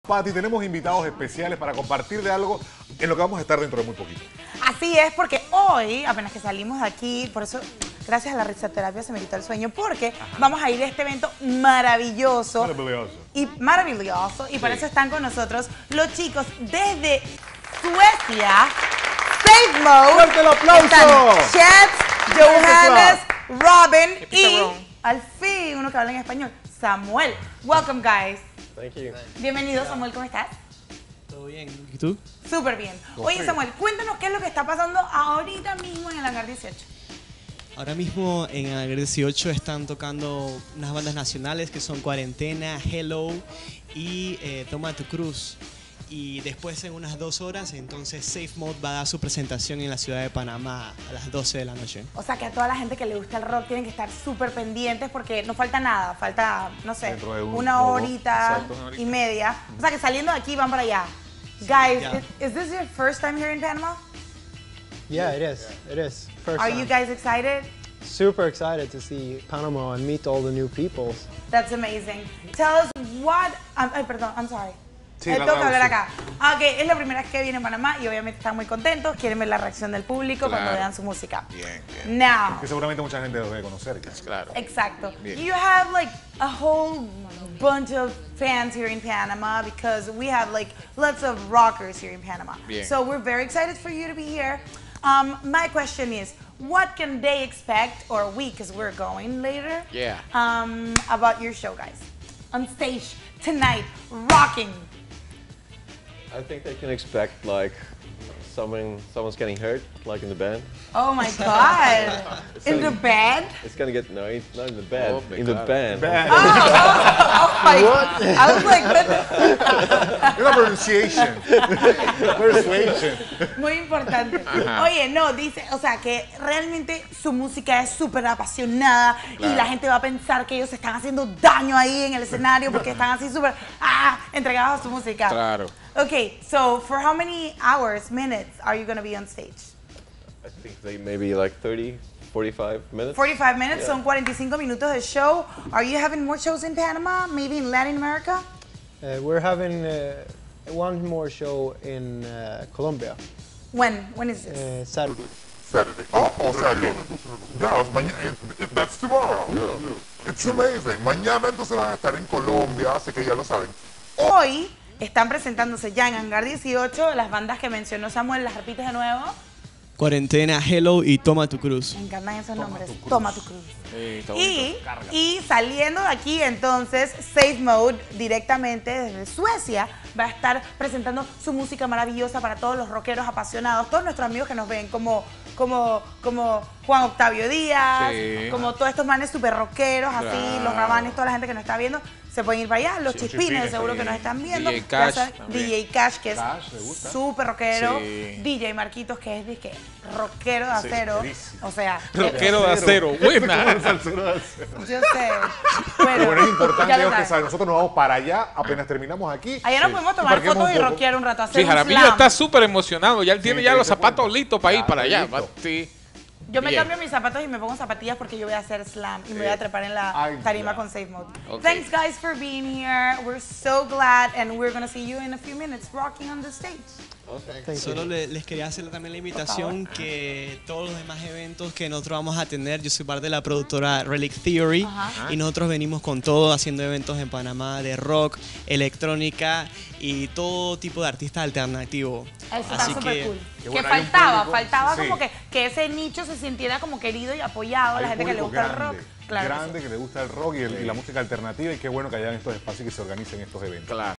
Pati, tenemos invitados especiales para compartir de algo en lo que vamos a estar dentro de muy poquito. Así es, porque hoy, apenas que salimos de aquí, por eso, gracias a la risoterapia se me quitó el sueño, porque vamos a ir a este evento maravilloso. Maravilloso. Y por eso están con nosotros los chicos desde Suecia, Safe Mode. ¡Fuerte el aplauso! Están Chet, Johannes, Robin y, al fin, uno que habla en español, Samuel. Welcome, guys. Thank you. Bienvenido, Samuel, ¿cómo estás? ¿Todo bien? ¿Y tú? Súper bien. Oye, Samuel, cuéntanos qué es lo que está pasando ahorita mismo en el Hangar 18. Ahora mismo en el 18 están tocando unas bandas nacionales que son Cuarentena, Hello y Toma tu Cruz. Y después en unas 2 horas, entonces Safe Mode va a dar su presentación en la ciudad de Panamá a las 12 de la noche. O sea que a toda la gente que le gusta el rock tienen que estar súper pendientes porque no falta nada, falta, no sé, Dentro de una horita y media. O sea que saliendo de aquí van para allá. Guys, is this your first time here in Panama? Yeah, it is. It is. First Are time. you guys excited? Super excited to see Panama and meet all the new people. That's amazing. Tell us what... ay, perdón, I'm sorry. Sí, Tengo claro, que hablar sí. acá. Ok, es la primera vez que viene a Panamá y obviamente están muy contentos, quieren ver la reacción del público cuando vean su música. Bien, bien. Now, Que seguramente mucha gente lo debe conocer. Claro. exacto. Bien. You have like a whole bunch of fans here in Panama because we have like lots of rockers here in Panama. Bien. So we're very excited for you to be here. My question is, what can they expect, or we, because we're going later, Yeah. about your show, guys? On stage tonight, rocking. I think they can expect like someone's getting hurt, like in the band. Oh my God! In the band? It's gonna get not in the band, Oh, in the band. Oh my God! I was like, Una pronunciation. Persuasion. muy importante. Oye, no, dice, o sea, que realmente su música es súper apasionada y la gente va a pensar que ellos están haciendo daño ahí en el escenario porque están así súper entregados a su música. Claro. Okay, so for how many hours, minutes are you going to be on stage? I think they maybe like 30, 45 minutes. 45 minutes, son 45 minutos de show. Are you having more shows in Panama, maybe in Latin America? We're having one more show in Colombia, When is this? Saturday. Saturday. Oh, Saturday. Yeah, that's tomorrow. It's amazing. Mañana entonces van a estar en Colombia, así que ya lo saben. Hoy están presentándose ya en Hangar 18 las bandas que mencionó Samuel. ¿Las repites de nuevo? Cuarentena, Hello y Toma tu Cruz. Me encantan esos nombres. Toma tu cruz. Sí, está bonito. Y saliendo de aquí, entonces, Safe Mode, directamente desde Suecia, va a estar presentando su música maravillosa para todos los rockeros apasionados, todos nuestros amigos que nos ven, como Juan Octavio Díaz, Sí. como todos estos manes súper rockeros, así, Claro. los rabanes, toda la gente que nos está viendo, se pueden ir para allá, los chispines, Chispines seguro que también. nos están viendo. DJ Cash Ya saben, también. DJ Cash, que Cash, ¿le gusta? es súper rockero. Sí. DJ Marquitos, que es disque rockero de acero. buenísimo. O sea, Rockero de acero, buena. yo sé. Bueno, es importante ya lo Dios, que sabes. saben, nosotros nos vamos para allá apenas terminamos aquí. Allá nos podemos tomar parquemos fotos y un poco. rockear un rato, hacer Sí, un Jaramillo slam. está súper emocionado. Ya él tiene ya te los dice, zapatos bueno, listos para ir ya, para allá. listo. Sí. Yo me Bien. cambio mis zapatos y me pongo zapatillas porque yo voy a hacer slam y me voy a trepar en la Ay, tarima ya. con Safe Mode. Ok. Thanks guys for being here. We're so glad and we're gonna see you in a few minutes rocking on the stage. Thank Solo you. les quería hacer también la invitación que todos los demás eventos que nosotros vamos a tener, yo soy parte de la productora Relic Theory y nosotros venimos con todo haciendo eventos en Panamá de rock, electrónica y todo tipo de artistas alternativos. Eso está Así súper que cool. Qué Que bueno, hay un faltaba público, como sí. que ese nicho se sintiera como querido y apoyado, Hay la un gente que le público gusta el rock. Claro que sí. grande que le gusta el rock y la música alternativa, y qué bueno que hayan estos espacios y que se organicen estos eventos. Claro.